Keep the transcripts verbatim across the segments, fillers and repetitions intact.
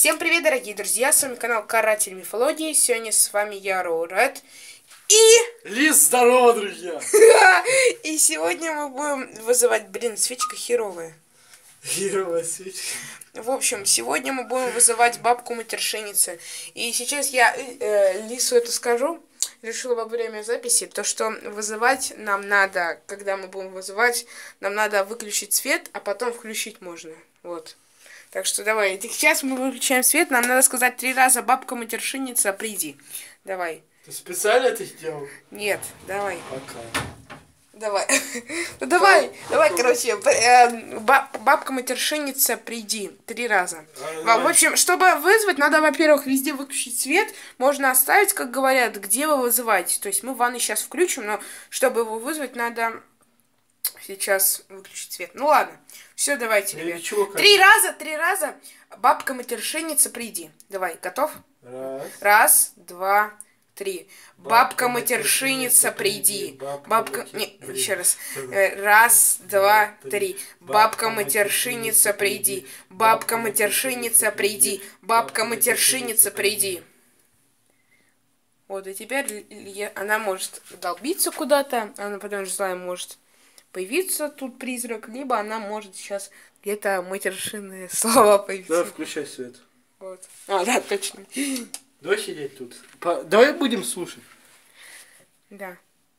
Всем привет, дорогие друзья, с вами канал Каратель Мифологии. Сегодня с вами я, Роуред. И... Лис, здорово, друзья! И сегодня мы будем вызывать... Блин, свечка херовая. Херовая свечка. В общем, сегодня мы будем вызывать бабку-матершинницу. И сейчас я э, Лису это скажу. Решила во время записи, то что вызывать нам надо, когда мы будем вызывать, нам надо выключить свет, а потом включить можно. Вот. Так что давай. Сейчас мы выключаем свет, нам надо сказать три раза: бабка-матершинница, приди. Давай. Ты специально это сделал? Нет, давай. Пока. Давай. Ну давай, давай, короче, бабка-матершинница, приди. Три раза. В общем, чтобы вызвать, надо, во-первых, везде выключить свет. Можно оставить, как говорят, где вы вызываете. То есть мы ванны сейчас включим, но чтобы его вызвать, надо сейчас выключить свет. Ну ладно. Все, давайте, ребят. Три раза, три раза. Бабка-матершинница, приди. Давай, готов? Раз. Раз, два, три. Бабка-матершинница, приди. Бабка... Не, еще раз. Раз, два, три. Бабка-матершинница, приди. Бабка-матершинница, приди. Бабка-матершинница, приди. Вот, и теперь она может долбиться куда-то. Она потом, желаем, может появиться тут призрак. Либо она может сейчас где-то матершинные слова появиться. Давай включай свет. Вот. А, да, точно. Давай сидеть тут. По... Давай будем слушать. Да.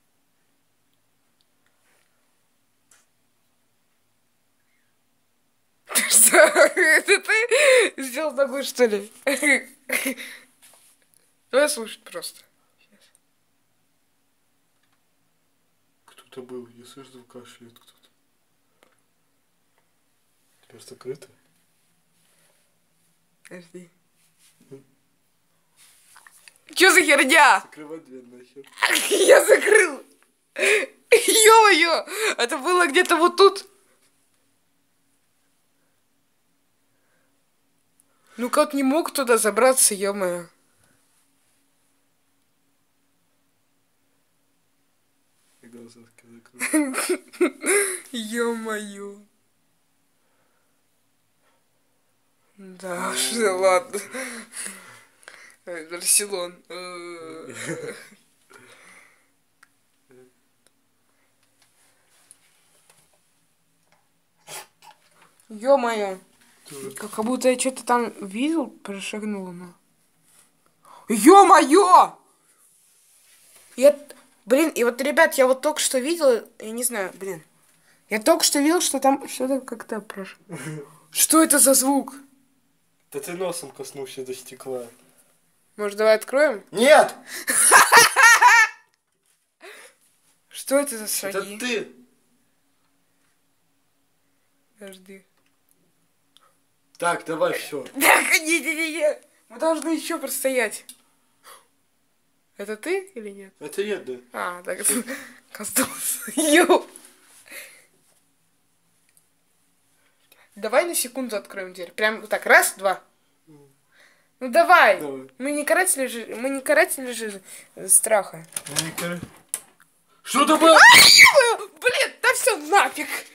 Что? Это ты сделал ногой, что ли? Давай слушать просто. Кто-то был. Я слышал, кашляет кто-то. Теперь закрыто. Подожди. Чё за херня? Закрывай дверь нахер. Я закрыл. Ё-моё, это было где-то вот тут. Ну как не мог туда забраться, ё-моё. Ё-моё. Да уж, ладно. Барселон. Ё-моё. Как будто я что-то там видел, прошагнула. Но... Ё-моё! Я... Блин, и вот, ребят, я вот только что видел, я не знаю, блин. Я только что видел, что там что-то как-то прошло. Что это за звук? Да ты носом коснулся до стекла. Может, давай откроем? Нет! Что это за шаги? Это ты! Подожди. Так, давай все. Так, не-не-не. Мы должны еще простоять. Это ты или нет? Это я, да. А, так это коснулся. Йоу. Давай на секунду откроем дверь. Прям вот так. Раз, два. Ну давай. Давай. Мы не каратели же. Мы не каратели же страха. Что-то было? Блин, да все нафиг.